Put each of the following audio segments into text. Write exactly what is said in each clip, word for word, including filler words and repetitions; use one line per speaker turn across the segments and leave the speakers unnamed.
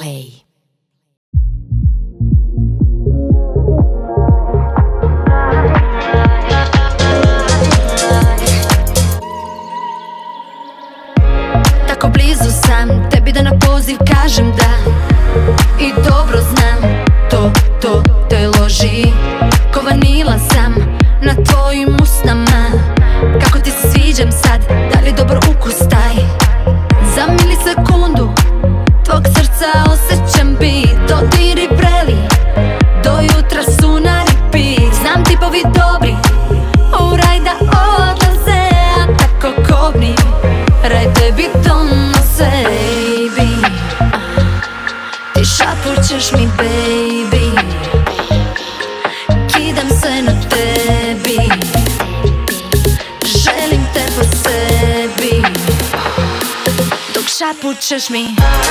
Play.
Tako blizu sam, tebi da na poziv kažem da. I dobro znam, to, to te loži. Ko vanila sam na tvojim usnama. Kako ti se sviđam sad, da li dobar ukus taj? Za milisekundu tvog srca osjećam bit. Dodiri vreli, do jutra su na repeat. Znam tipovi dobri, u raj da odlaze, a tako kobni raj tebi donose, baby. Ti šapućeš mi, baby, kidam se na tebi, želim te po sebi, dok šapućeš mi.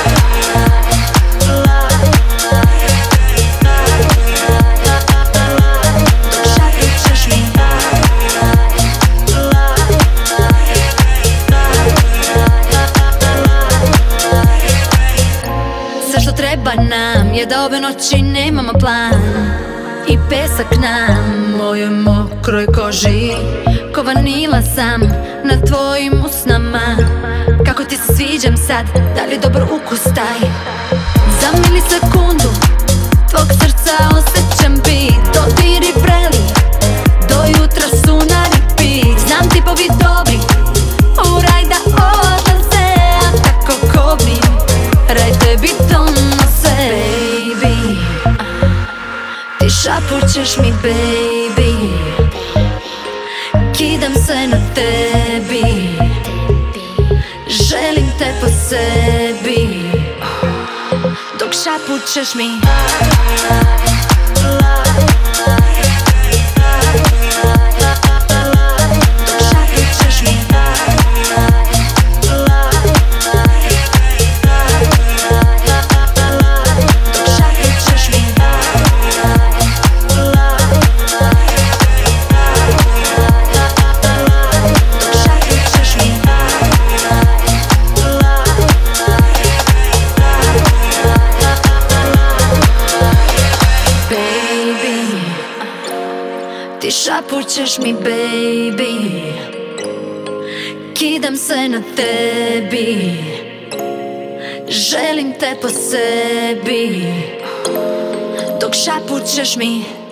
Sve što treba nam je da ove noći nemamo plan. I pesak na mojoj mokroj koži. Ko vanila sam na tvojim usnama. Kako ti se sviđam sad, da li dobar ukus taj? Za milisekundu tvog srca osjećam bit. Dodiri vreli, do jutra su na repeat. Znam tipovi dobri, u raj da odlaze, a tako kobni raj tebi donose, baby. Ti šapućeš mi, baby, kidam se na tebi, želim te po sebi, dok šapućeš mi. Ti šapućeš mi, baby, kidam se na tebi, želim te po sebi, dok šapućeš mi.